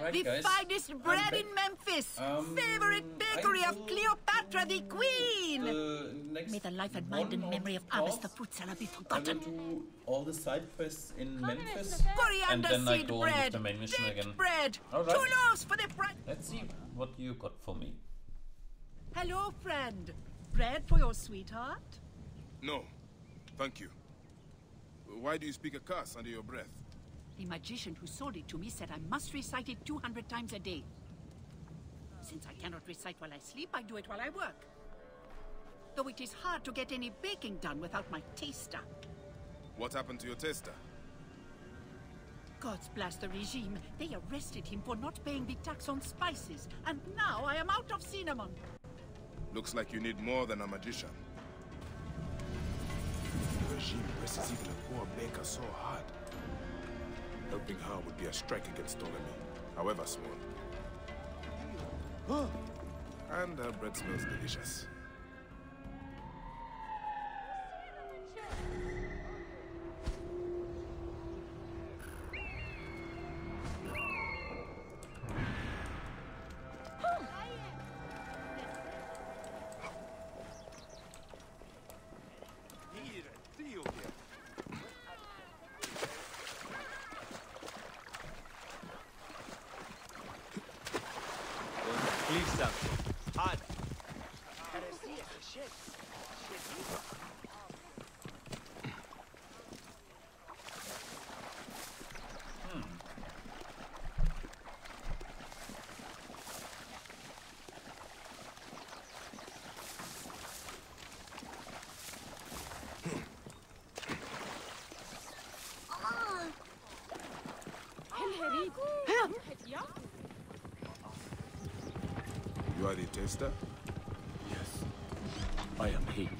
Alright, The guys. finest bread in Memphis. Favorite bakery of Cleopatra the Queen. May the life and mind and memory of Abbas the fruit seller be I will forgotten. do all the side quests in Memphis. And Coriander then I seed go on with bread. the main mission Baked again. bread. Alright. 2 loaves for the price. Let's see what you got for me. Hello, friend. Bread for your sweetheart? No, thank you. Why do you speak a curse under your breath? The magician who sold it to me said I must recite it 200 times a day. Since I cannot recite while I sleep, I do it while I work. Though it is hard to get any baking done without my taster. What happened to your tester? Gods bless the regime. They arrested him for not paying the tax on spices, and now I am out of cinnamon. Looks like you need more than a magician. The regime presses even a poor baker so hard. Helping her would be a strike against Ptolemy, however small. And her bread smells delicious. Please something. Hot. You are the taster? Yes, I am he.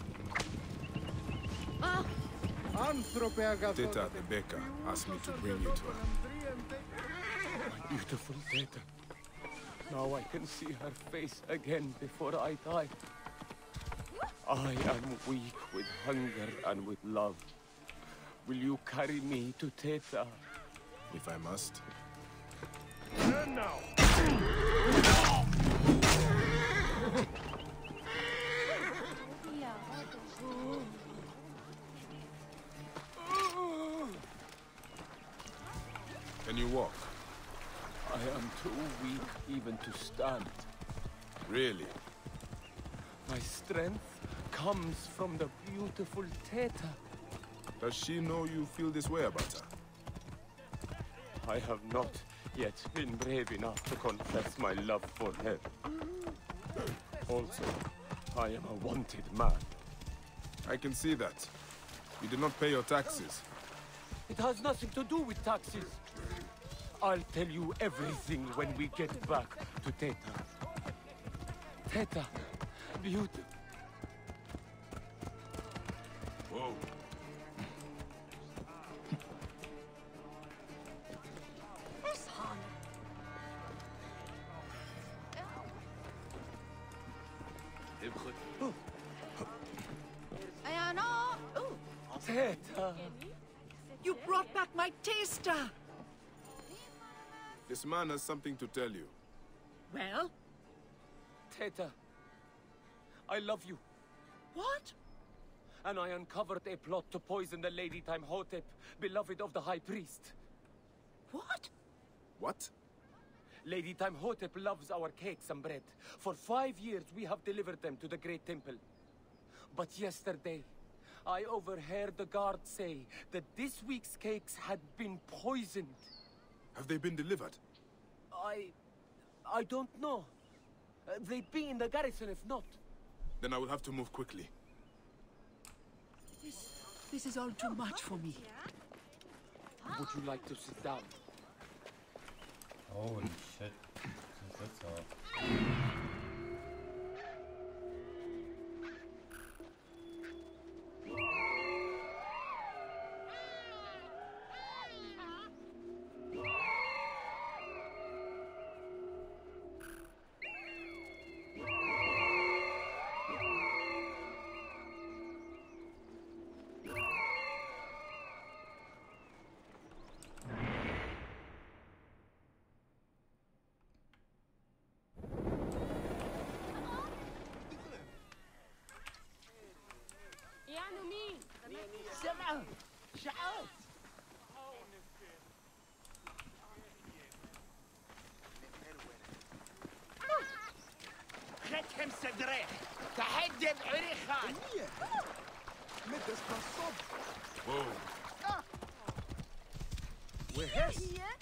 Teta, the baker, asked me to bring you to her. My beautiful Teta. Now I can see her face again before I die. I am weak with hunger and with love. Will you carry me to Teta? If I must. Can you walk? I am too weak even to stand. Really? My strength comes from the beautiful Teta. Does she know you feel this way about her? I have not yet been brave enough to confess my love for her. Also, I am a wanted man. I can see that. You did not pay your taxes. It has nothing to do with taxes. I'll tell you everything when we get back to Teta. Teta, beautiful. Whoa. Teta! You brought back my taster. This man has something to tell you. Well, Teta, I love you. what? And I uncovered a plot to poison the Lady Timehotep, beloved of the High Priest. What? What? Lady Timehotep loves our cakes and bread. For 5 years we have delivered them to the Great Temple. But yesterday, I overheard the guard say that this week's cakes had been poisoned. Have they been delivered? I don't know. They'd be in the garrison if not. Then I will have to move quickly. This is all too much for me. Would you like to sit down? Holy shit. That's all. أدري تحدي بعريخان متى الصبح بوم وهس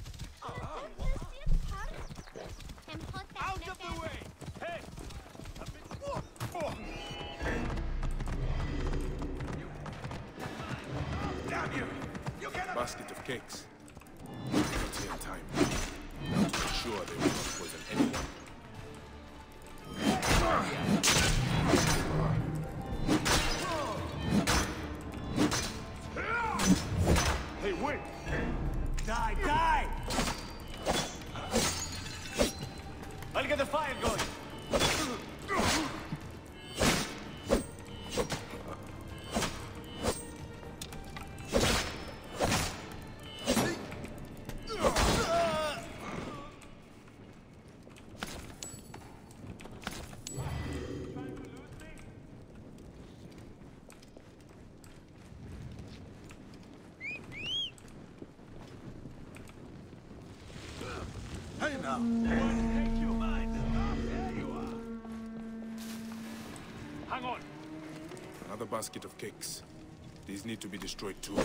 Out of the way! Hey! Damn you! You get a basket of cakes. Not here in time. Not to be sure they will not poison anyone. Hey, wait! Die, die! I'll get the fire going. Hey now! Take your mind. There you are. Hang on. Another basket of cakes. These need to be destroyed too.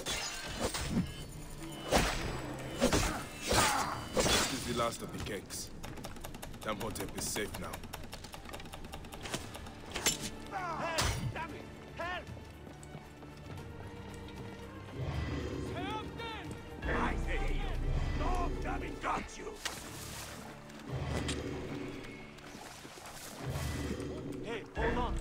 This is the last of the cakes. Damhotep is safe now. Help! Damn it! Help! Help them! I say you! No, damn it, got you! Hey, hold on!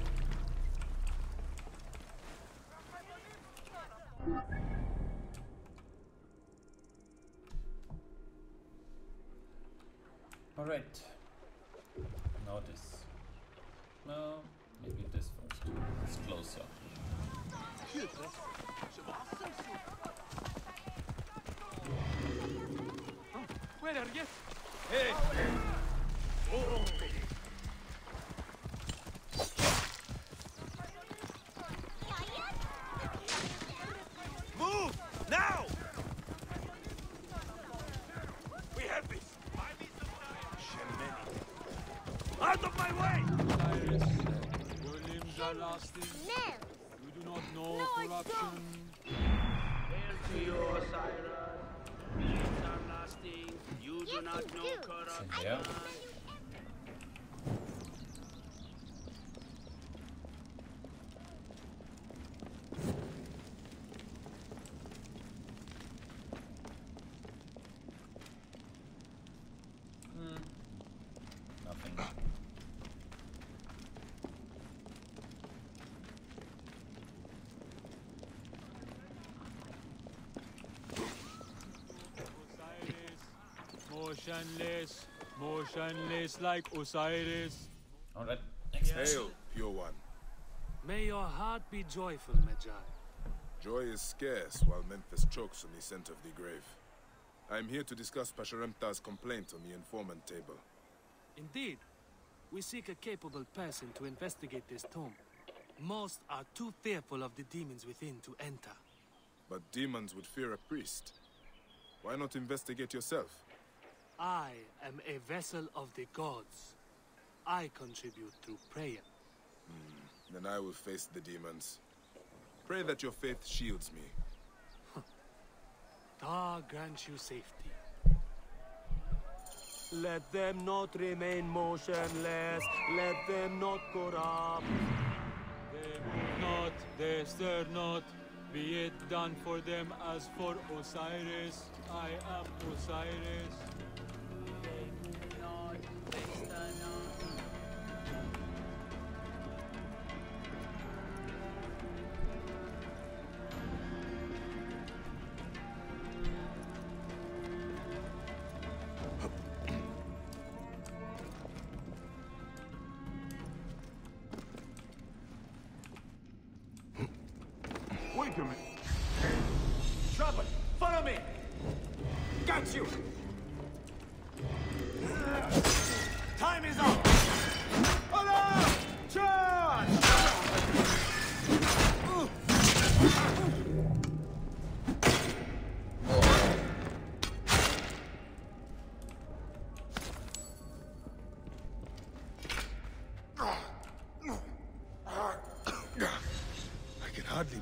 All right. Now this. No, maybe this first. It's closer. Where are you? Hey! Oh! Move! Now! We have this! Out of my way! Cyrus, your limbs are lasting. You do not know corruption. Hail to you, Osiris. Limbs are lasting. You do not know corruption. Yeah. Nothing. Motionless, motionless like Osiris. All right. Next. Hail, pure one. May your heart be joyful, Magi. Joy is scarce while Memphis chokes on the scent of the grave. I am here to discuss Pasherenptah's complaint on the informant table. Indeed, we seek a capable person to investigate this tomb. Most are too fearful of the demons within to enter. But demons would fear a priest. Why not investigate yourself? I am a vessel of the gods. I contribute through prayer. Then I will face the demons. Pray that your faith shields me. Ta grant you safety. Let them not remain motionless. Let them not corrupt. They move not, they stir not. Be it done for them as for Osiris. I am Osiris. They move not, they stir not. Wait a minute. Trouble! Follow me! Got you!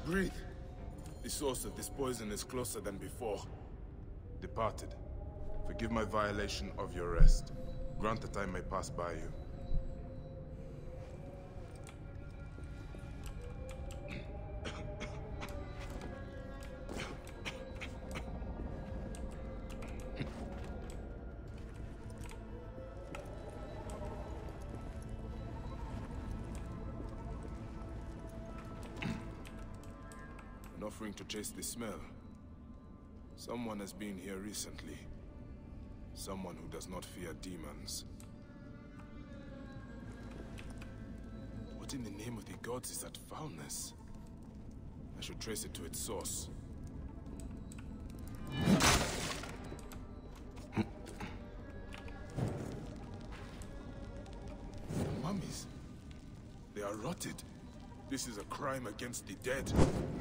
Breathe. The source of this poison is closer than before. Departed. Forgive my violation of your rest. Grant that I may pass by you. An offering to chase the smell. Someone has been here recently. Someone who does not fear demons. What in the name of the gods is that foulness? I should trace it to its source. Mummies. They are rotted. This is a crime against the dead.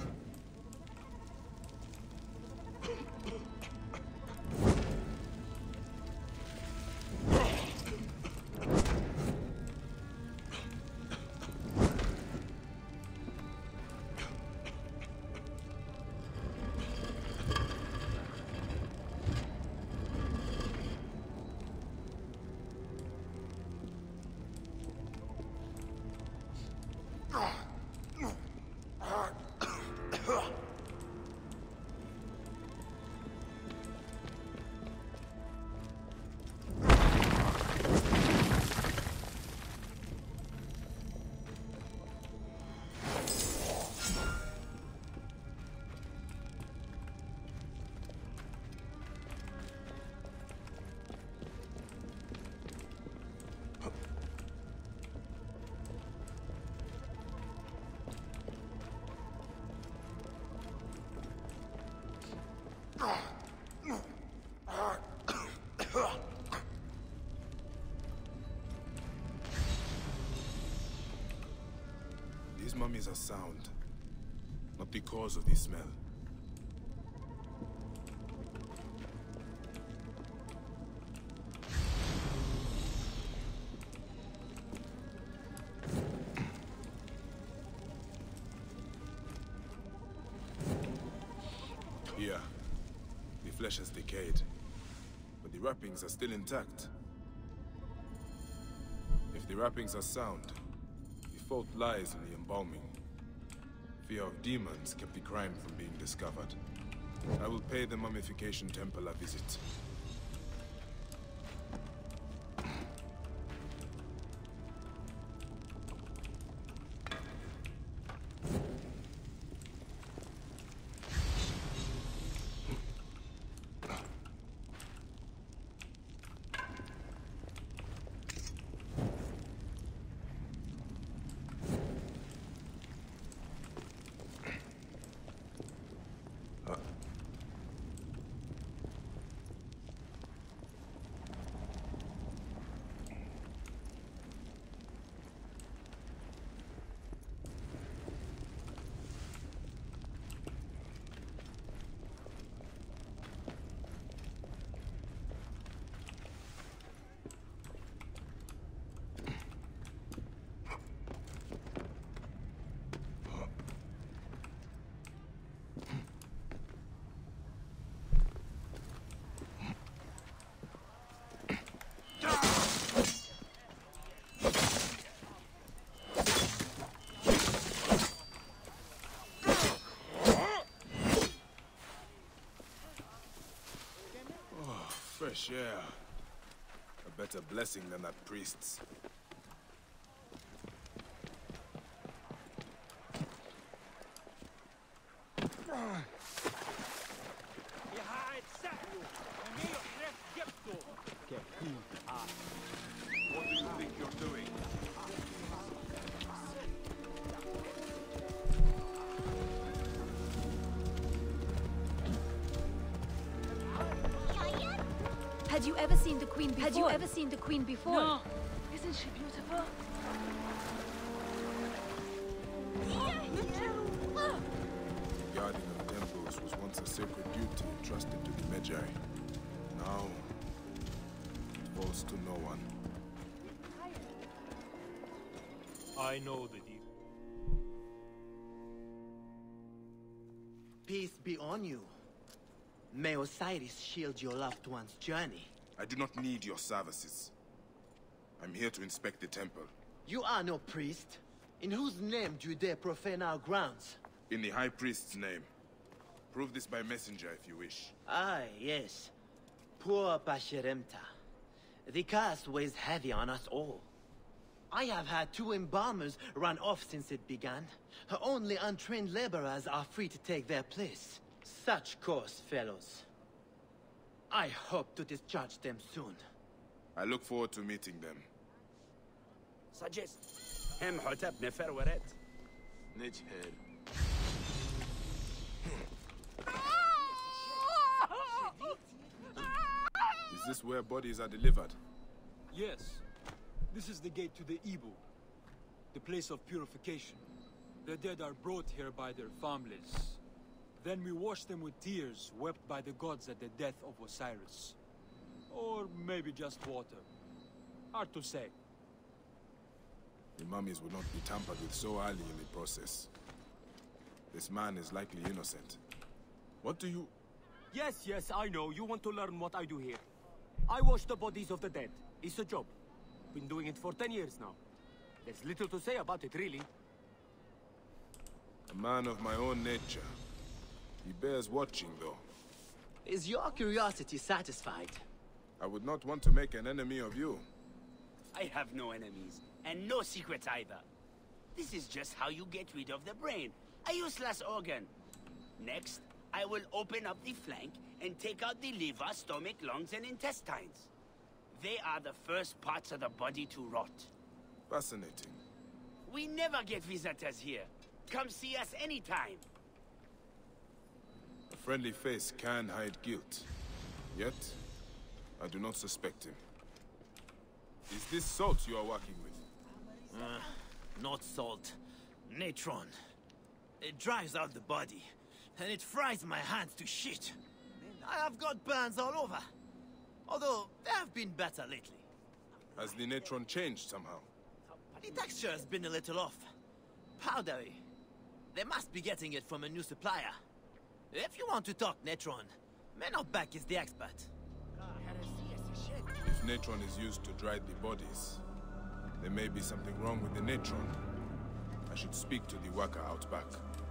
These mummies are sound, not the cause of the smell. Here, the flesh has decayed, but the wrappings are still intact. If the wrappings are sound, the fault lies in the embalming. Fear of demons kept the crime from being discovered. I will pay the Mummification Temple a visit. Fresh air. A better blessing than that priest's. What do you think you're doing? Had you ever seen the Queen before? Had you ever seen the Queen before? No. Isn't she beautiful? Guarding of temples was once a sacred duty entrusted to the Magi. Now, it falls to no one. I know the deal. Peace be on you. May Osiris shield your loved one's journey. I do not need your services. I'm here to inspect the temple. You are no priest. In whose name do you dare profane our grounds? In the High Priest's name. Prove this by messenger if you wish. Ah, yes. Poor Pasherimta. The curse weighs heavy on us all. I have had 2 embalmers run off since it began. Only untrained laborers are free to take their place. Such coarse fellows. I hope to discharge them soon. I look forward to meeting them. Suggest. هم حتب نفر ورد. نجهل. Is this where bodies are delivered? Yes. This is the gate to the Ibu, the place of purification. The dead are brought here by their families. Then we wash them with tears wept by the gods at the death of Osiris. Or maybe just water. Hard to say. The mummies would not be tampered with so early in the process. This man is likely innocent. What do you... Yes, I know. You want to learn what I do here. I wash the bodies of the dead. It's a job. Been doing it for 10 years now. There's little to say about it, really. A man of my own nature. He bears watching, though. Is your curiosity satisfied? I would not want to make an enemy of you. I have no enemies, and no secrets either. This is just how you get rid of the brain, a useless organ. Next, I will open up the flank and take out the liver, stomach, lungs, and intestines. They are the first parts of the body to rot. Fascinating. We never get visitors here. Come see us anytime. A friendly face can hide guilt. Yet, I do not suspect him. Is this salt you are working with? Not salt. Natron. It dries out the body, and it fries my hands to shit. I have got burns all over. Although, they have been better lately. Has the natron changed somehow? The texture has been a little off. Powdery. They must be getting it from a new supplier. If you want to talk natron, Menobek is the expert. If natron is used to dry the bodies, there may be something wrong with the natron. I should speak to the worker out back.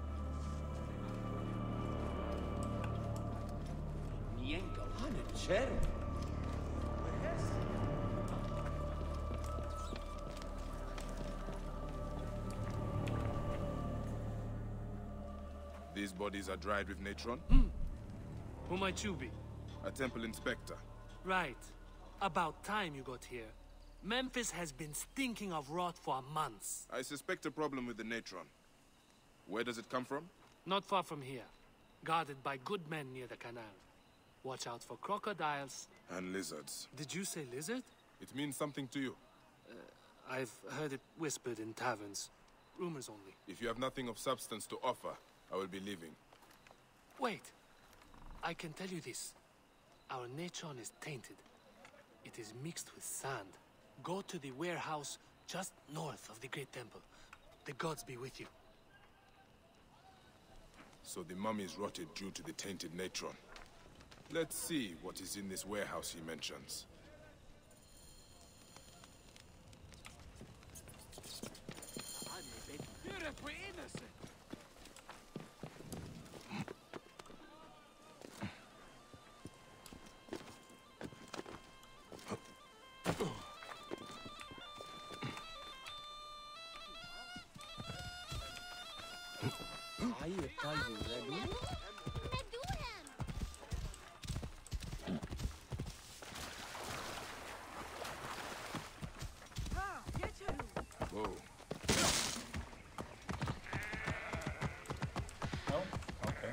These bodies are dried with natron? Who might you be? A temple inspector. Right. About time you got here. Memphis has been stinking of rot for months. I suspect a problem with the natron. Where does it come from? Not far from here. Guarded by good men near the canal. Watch out for crocodiles. And lizards. Did you say lizard? It means something to you. I've heard it whispered in taverns. Rumors only. If you have nothing of substance to offer, I will be leaving. Wait. I can tell you this. Our natron is tainted. It is mixed with sand. Go to the warehouse just north of the Great Temple. The gods be with you. So the mummies rotted due to the tainted natron. Let's see what is in this warehouse he mentions. Whoa. Oh, okay.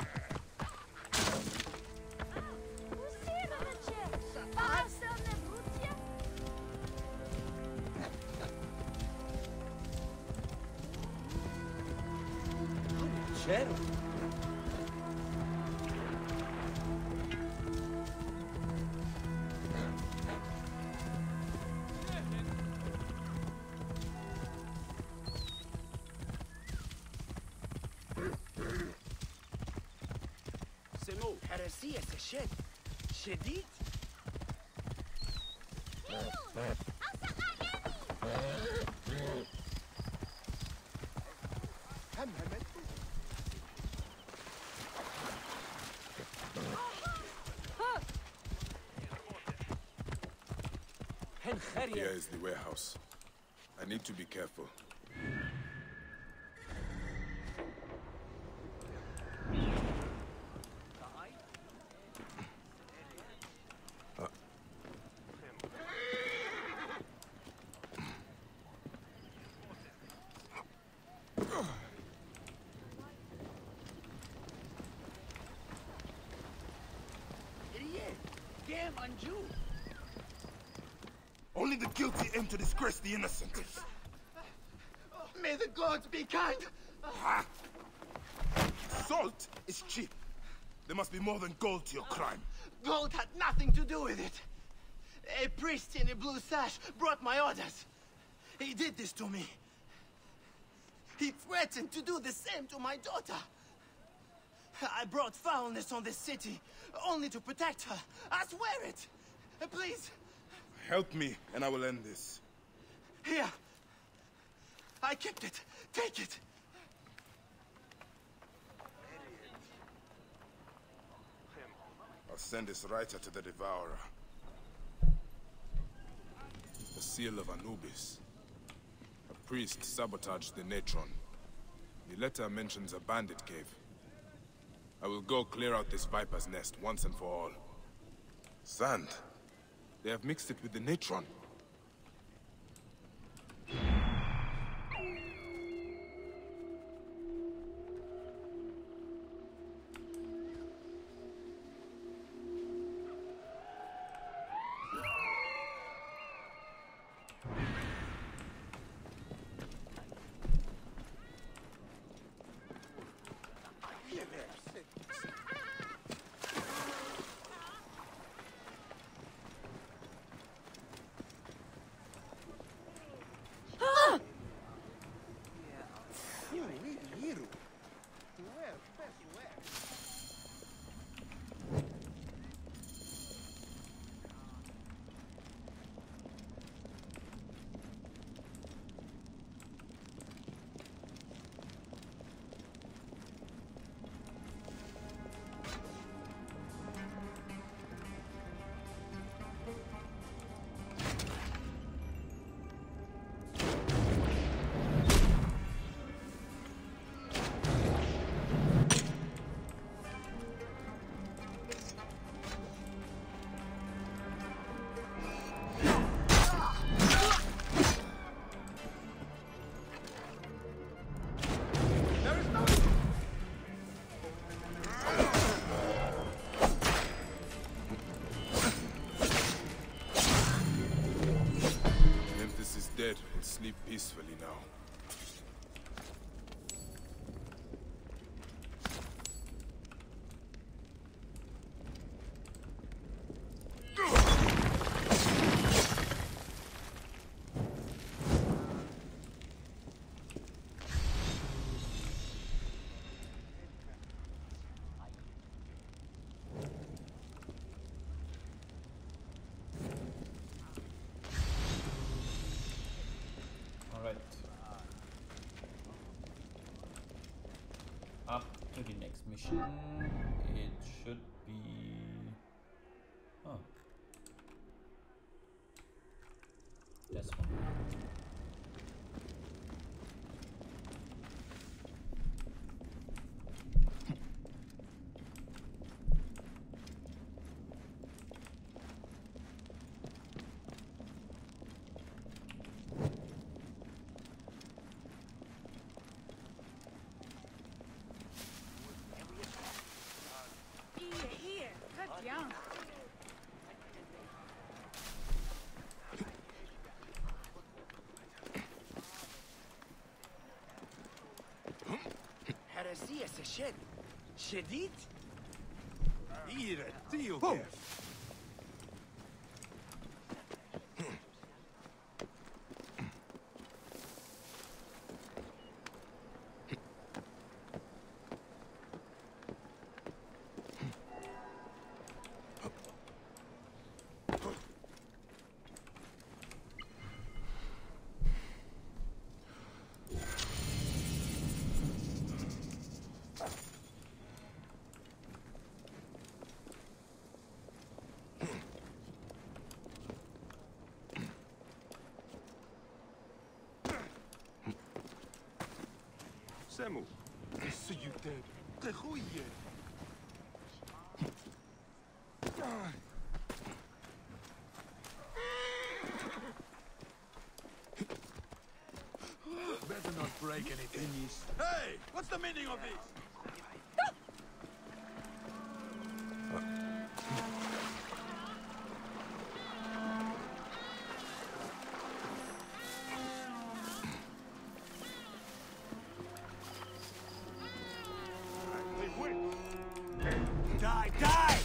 هرسية شد شديد. Here is the warehouse. I need to be careful. Damn Anju! Only the guilty aim to disgrace the innocent. May the gods be kind! Salt is cheap. There must be more than gold to your crime. Gold had nothing to do with it. A priest in a blue sash brought my orders. He did this to me. He threatened to do the same to my daughter. I brought foulness on this city, only to protect her. I swear it! Please! Help me, and I will end this. Here! I kept it. Take it! I'll send this writer to the Devourer. The seal of Anubis. A priest sabotaged the Natron. The letter mentions a bandit cave. I will go clear out this Viper's nest once and for all. Sand? They have mixed it with the Natron. Dead will sleep peacefully now. Up to the next mission. It should be... Oh. This one. هرسية شد شديد. Tío, Semu. See you dead. Tehuye. Better not break anything. Hey! What's the meaning of this? Die, die!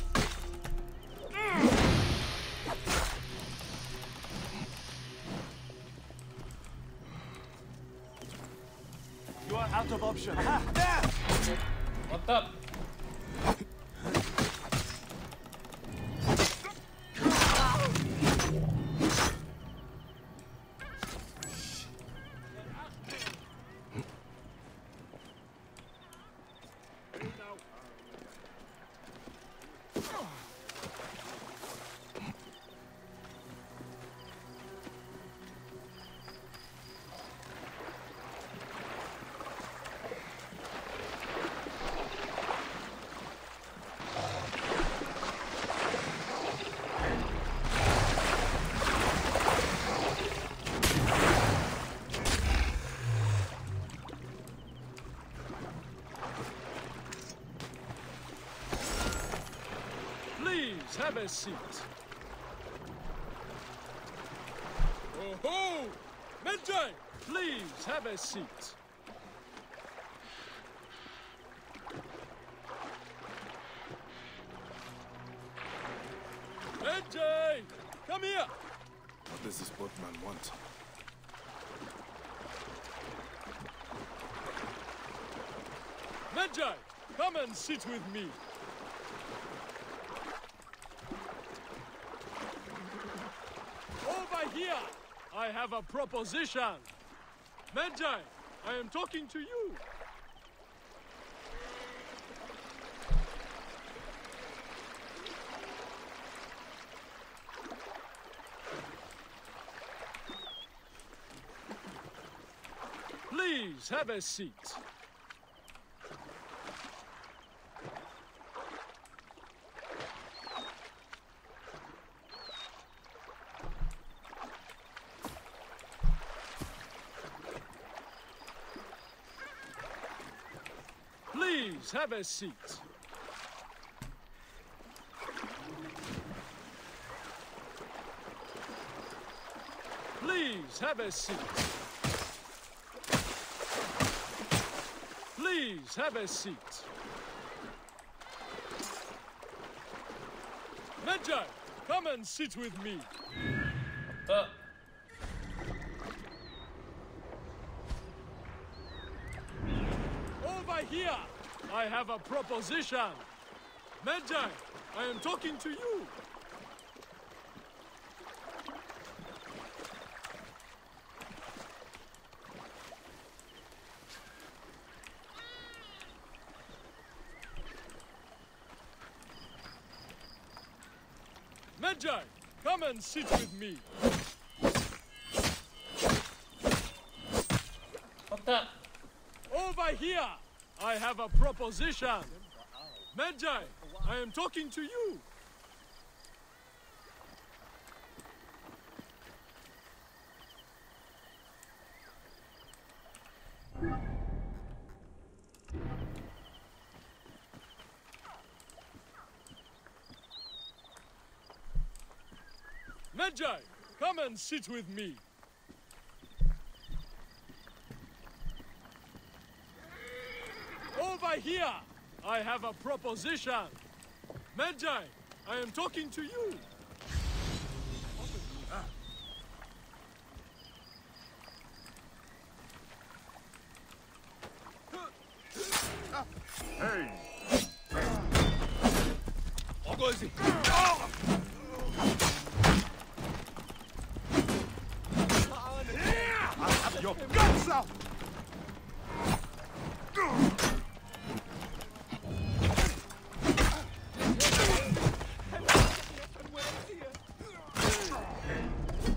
You are out of options. There! What up? Please have a seat. Oh-ho! Medjay, please have a seat. Medjay, come here. What does this boatman want? Medjay, come and sit with me. Over here, I have a proposition. Medjay, I am talking to you. Please have a seat. Please have a seat. Please have a seat. Please have a seat. Medjay, come and sit with me. What up? Over here, I have a proposition. Medjay, I am talking to you. Medjay, come and sit with me. What up? Over here, I have a proposition. Medjay, I am talking to you. Medjay, come and sit with me. Over here, I have a proposition. Medjay, I am talking to you. Hey! Ogozi! Your guts out!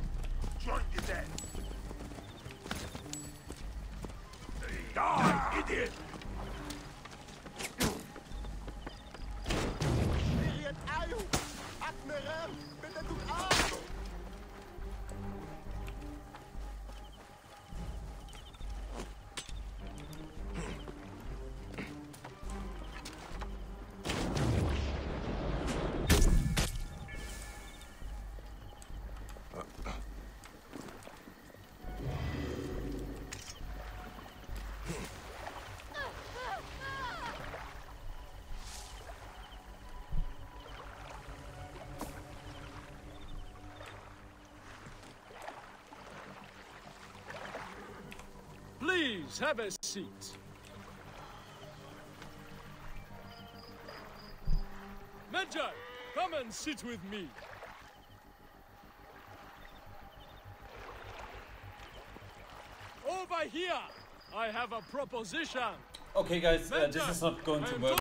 Die, Please, have a seat. Medjay, come and sit with me. Over here! I have a proposition. Okay, guys, this is not going to work.